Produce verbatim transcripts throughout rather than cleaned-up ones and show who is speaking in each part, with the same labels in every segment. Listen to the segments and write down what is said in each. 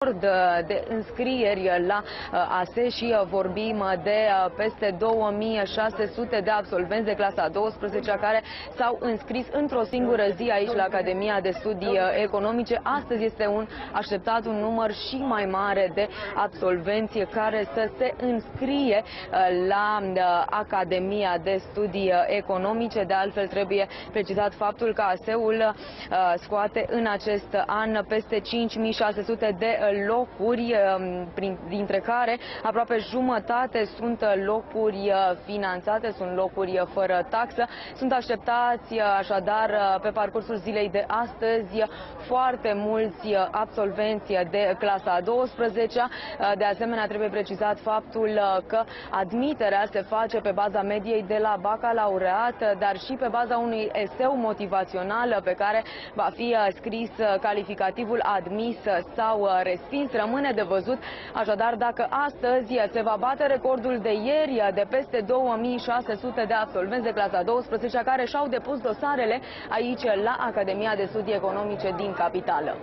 Speaker 1: de înscrieri la A S E și vorbim de peste două mii șase sute de absolvenți de clasa a douăsprezecea care s-au înscris într-o singură zi aici la Academia de Studii Economice. Astăzi este un așteptat un număr și mai mare de absolvenți care să se înscrie la Academia de Studii Economice. De altfel, trebuie precizat faptul că A S E-ul scoate în acest an peste cinci mii șase sute de locuri, dintre care aproape jumătate sunt locuri finanțate, sunt locuri fără taxă. Sunt așteptați așadar pe parcursul zilei de astăzi foarte mulți absolvenți de clasa a douăsprezecea. De asemenea, trebuie precizat faptul că admiterea se face pe baza mediei de la bacalaureat, dar și pe baza unui eseu motivațional pe care va fi scris calificativul admis sau respins. Rămâne de văzut așadar dacă astăzi se va bate recordul de ieri de peste două mii șase sute de absolvenți de clasa a douăsprezecea care și-au depus dosarele aici la Academia de Studii Economice din capitală.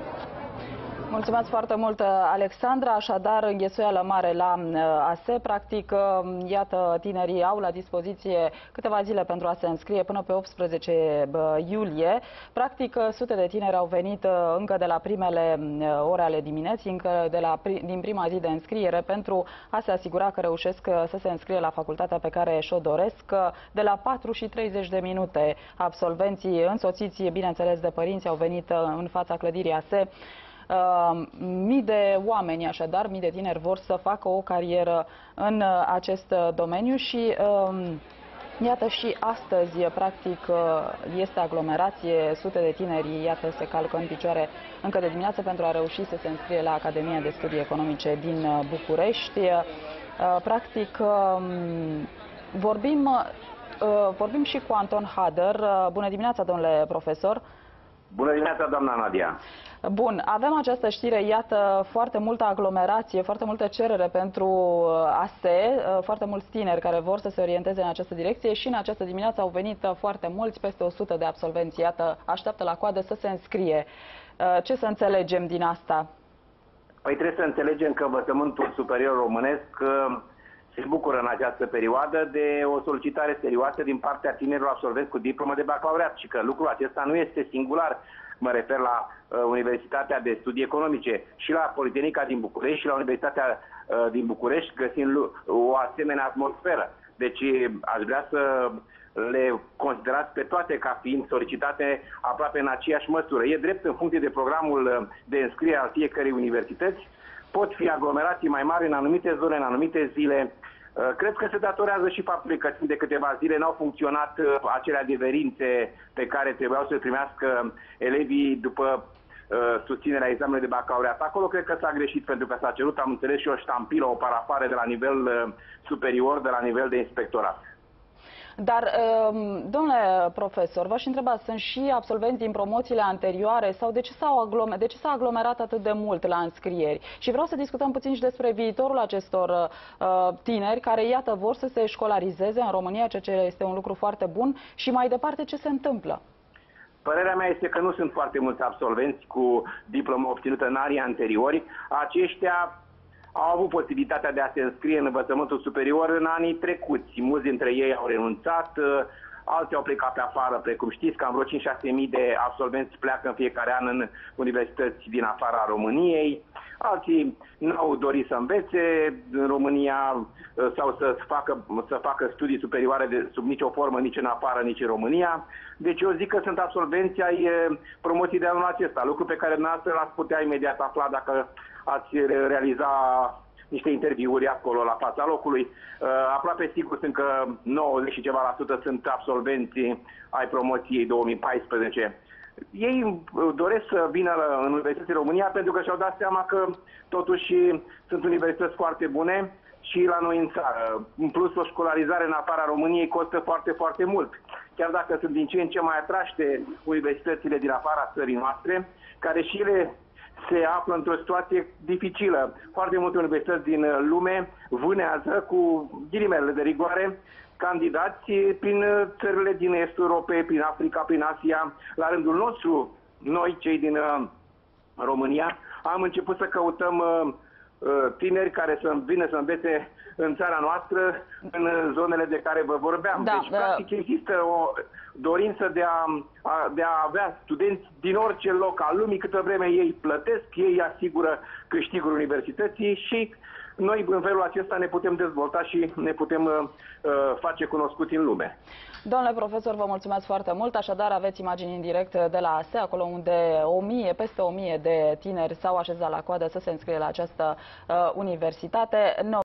Speaker 2: Mulțumesc foarte mult, Alexandra. Așadar, înghesuială mare la A S E. Practic, iată, tinerii au la dispoziție câteva zile pentru a se înscrie până pe optsprezece iulie. Practic, sute de tineri au venit încă de la primele ore ale dimineții, încă de la, din prima zi de înscriere, pentru a se asigura că reușesc să se înscrie la facultatea pe care și-o doresc. De la patru și treizeci de minute, absolvenții însoțiți, bineînțeles, de părinți, au venit în fața clădirii A S E. Uh, mii de oameni, așadar, mii de tineri vor să facă o carieră în uh, acest domeniu și uh, iată și astăzi, practic, uh, este aglomerație, sute de tineri, iată, se calcă în picioare încă de dimineață pentru a reuși să se înscrie la Academia de Studii Economice din uh, București. Uh, practic, uh, vorbim, uh, vorbim și cu Anton Hader. Uh, bună dimineața, domnule profesor!
Speaker 3: Bună dimineața, doamna Nadia!
Speaker 2: Bun, avem această știre, iată, foarte multă aglomerație, foarte multă cerere pentru A S E, foarte mulți tineri care vor să se orienteze în această direcție și în această dimineață au venit foarte mulți, peste o sută de absolvenți, iată, așteaptă la coadă să se înscrie. Ce să înțelegem din asta?
Speaker 3: Păi trebuie să înțelegem că învățământul superior românesc se bucură în această perioadă de o solicitare serioasă din partea tinerilor absolvenți cu diplomă de bacalaureat și că lucrul acesta nu este singular. Mă refer la uh, Universitatea de Studii Economice și la Politehnica din București și la Universitatea uh, din București găsind o asemenea atmosferă. Deci aș vrea să le considerați pe toate ca fiind solicitate aproape în aceeași măsură. E drept, în funcție de programul de înscriere al fiecărei universități, pot fi aglomerații mai mari în anumite zone, în anumite zile. Cred că se datorează și faptului că timp de câteva zile n-au funcționat acele adeverințe pe care trebuiau să le primească elevii după uh, susținerea examenului de bacalaureat. Acolo cred că s-a greșit pentru că s-a cerut, am înțeles, și o ștampilă, o parafare de la nivel uh, superior, de la nivel de inspectorat.
Speaker 2: Dar, domnule profesor, v-aș întreba, sunt și absolvenți din promoțiile anterioare sau de ce s-au aglomerat, de ce s-a aglomerat atât de mult la înscrieri? Și vreau să discutăm puțin și despre viitorul acestor uh, tineri care, iată, vor să se școlarizeze în România, ceea ce este un lucru foarte bun, și mai departe ce se întâmplă.
Speaker 3: Părerea mea este că nu sunt foarte mulți absolvenți cu diplomă obținută în anii anteriori. Aceștia au avut posibilitatea de a se înscrie în învățământul superior în anii trecuți. Mulți dintre ei au renunțat, alții au plecat pe afară, precum știți, cam vreo cinci șase mii de absolvenți pleacă în fiecare an în universități din afara României. Alții n-au dorit să învețe în România sau să facă, să facă studii superioare de, sub nicio formă, nici în afară, nici în România. Deci eu zic că sunt absolvenții ai promoții de anul acesta, lucru pe care dumneavoastră l-ați putea imediat afla dacă ați realiza niște interviuri acolo la fața locului. Uh, aproape sigur sunt că nouăzeci și ceva la sută sunt absolvenții ai promoției două mii paisprezece. Ei doresc să vină în Universității România pentru că și-au dat seama că totuși sunt universități foarte bune și la noi în țară. În plus, o școlarizare în afara României costă foarte, foarte mult. Chiar dacă sunt din ce în ce mai atraște universitățile din afara țării noastre, care și ele se află într-o situație dificilă. Foarte multe universități din lume vânează, cu ghilimele de rigoare, candidați prin țările din estul Europei, prin Africa, prin Asia. La rândul nostru, noi, cei din România, am început să căutăm uh, tineri care să vină să învețe în țara noastră, în zonele de care vă vorbeam.
Speaker 2: Da,
Speaker 3: deci, practic, există o dorință de a, a, de a avea studenți din orice loc al lumii, câtă vreme ei plătesc, ei asigură câștigul universității și noi în felul acesta ne putem dezvolta și ne putem uh, face cunoscuți în lume.
Speaker 2: Domnule profesor, vă mulțumesc foarte mult. Așadar, aveți imagini în direct de la A S E, acolo unde o mie, peste o mie de tineri s-au așezat la coadă să se înscrie la această uh, universitate.